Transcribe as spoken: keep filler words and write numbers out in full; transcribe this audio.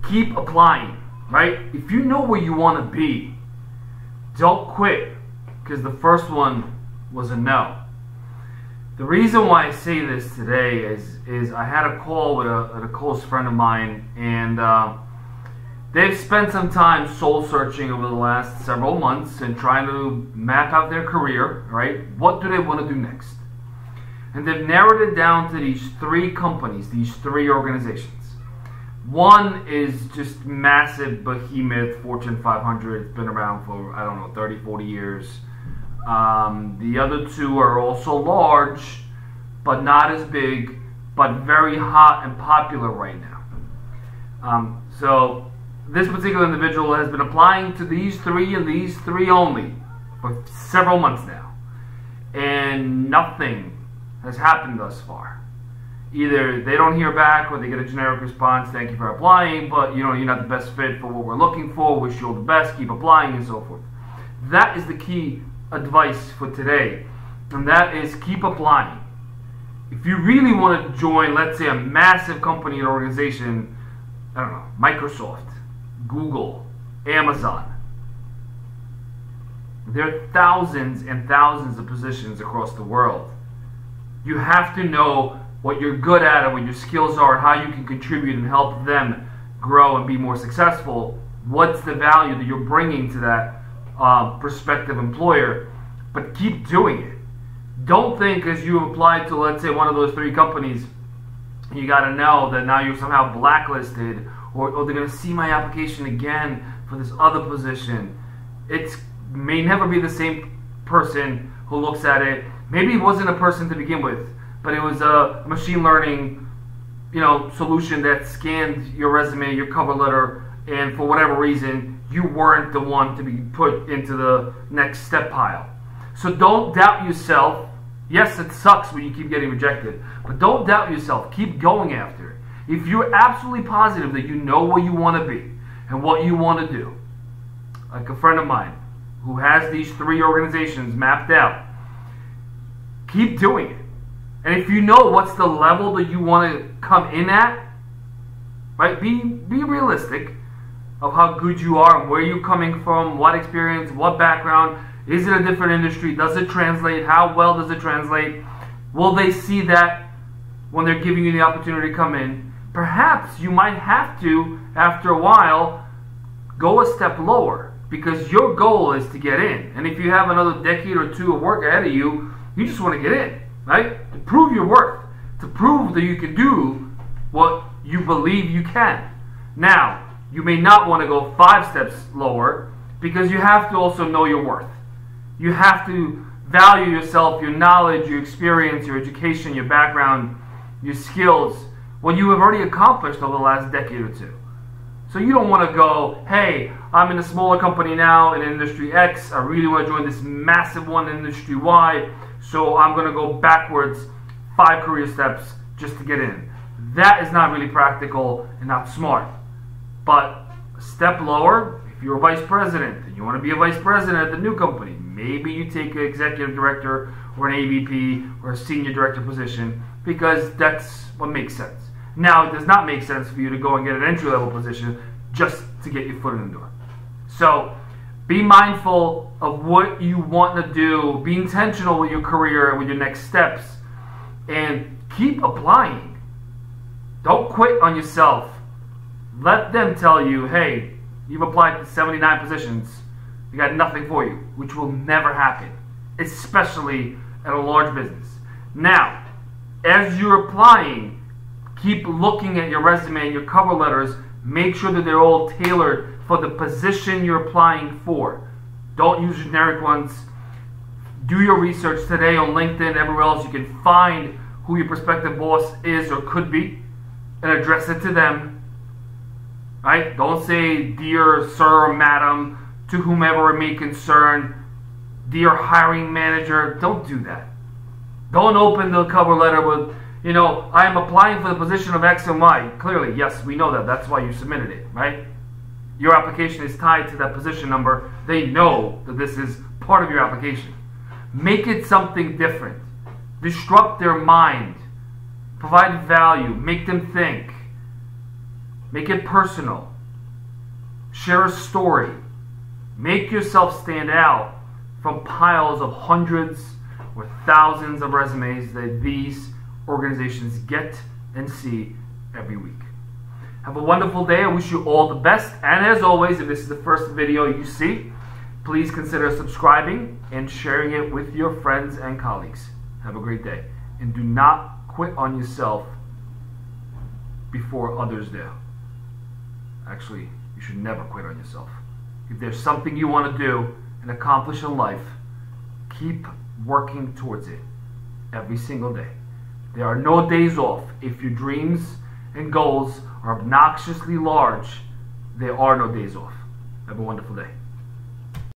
keep applying, right? If you know where you want to be, don't quit because the first one was a no. The reason why I say this today is, is I had a call with a, with a close friend of mine, and uh, they've spent some time soul searching over the last several months and trying to map out their career, right? What do they want to do next? And they've narrowed it down to these three companies, these three organizations. One is just massive, behemoth, Fortune five hundred. It's been around for, I don't know, thirty, forty years. Um, the other two are also large, but not as big, but very hot and popular right now. Um, so this particular individual has been applying to these three and these three only for several months now. And nothing has happened thus far. Either they don't hear back or they get a generic response, thank you for applying, but you know, you're not the best fit for what we're looking for, wish you all the best, keep applying, and so forth. That is the key advice for today, and that is keep applying. If you really want to join, let's say, a massive company and organization, I don't know, Microsoft, Google, Amazon, there are thousands and thousands of positions across the world. You have to know what you're good at and what your skills are and how you can contribute and help them grow and be more successful. What's the value that you're bringing to that uh, prospective employer? But keep doing it. Don't think as you apply to, let's say, one of those three companies, you got to know that now you're somehow blacklisted, or, or they're going to see my application again for this other position. It may never be the same person who looks at it. Maybe it wasn't a person to begin with, but it was a machine learning, you know, solution that scanned your resume, your cover letter, and for whatever reason, you weren't the one to be put into the next step pile. So don't doubt yourself. Yes, it sucks when you keep getting rejected, but don't doubt yourself. Keep going after it. If you're absolutely positive that you know where you want to be and what you want to do, like a friend of mine who has these three organizations mapped out, keep doing it. And if you know what's the level that you want to come in at, right, be, be realistic of how good you are and where you're coming from, what experience, what background. Is it a different industry? Does it translate? How well does it translate? Will they see that when they're giving you the opportunity to come in? Perhaps you might have to, after a while, go a step lower because your goal is to get in. And if you have another decade or two of work ahead of you, you just want to get in, right? To prove your worth, to prove that you can do what you believe you can. Now, you may not want to go five steps lower because you have to also know your worth. You have to value yourself, your knowledge, your experience, your education, your background, your skills, what you have already accomplished over the last decade or two. So you don't want to go, hey, I'm in a smaller company now in industry X. I really want to join this massive one in industry Y. So I'm going to go backwards five career steps just to get in. That is not really practical and not smart. But a step lower, if you're a vice president and you want to be a vice president at the new company, maybe you take an executive director or an A V P or a senior director position because that's what makes sense. Now, it does not make sense for you to go and get an entry-level position just to get your foot in the door. So be mindful of what you want to do. Be intentional with your career and with your next steps. And keep applying. Don't quit on yourself. Let them tell you, hey, you've applied to seventy-nine positions. We got nothing for you, which will never happen, especially at a large business. Now, as you're applying, keep looking at your resume and your cover letters. Make sure that they're all tailored for the position you're applying for. Don't use generic ones. Do your research today on LinkedIn, everywhere else. You can find who your prospective boss is or could be and address it to them. Right? Don't say, dear sir or madam, to whomever it may concern, dear hiring manager. Don't do that. Don't open the cover letter with, you know, I am applying for the position of X and Y. Clearly, yes, we know that. That's why you submitted it, right? Your application is tied to that position number. They know that this is part of your application. Make it something different. Disrupt their mind. Provide value. Make them think. Make it personal. Share a story. Make yourself stand out from piles of hundreds or thousands of resumes that these organizations get and see every week. Have a wonderful day. I wish you all the best. And as always, if this is the first video you see, please consider subscribing and sharing it with your friends and colleagues. Have a great day. And do not quit on yourself before others do. Actually, you should never quit on yourself. If there's something you want to do and accomplish in life, keep working towards it every single day. There are no days off. If your dreams and goals are obnoxiously large, there are no days off. Have a wonderful day.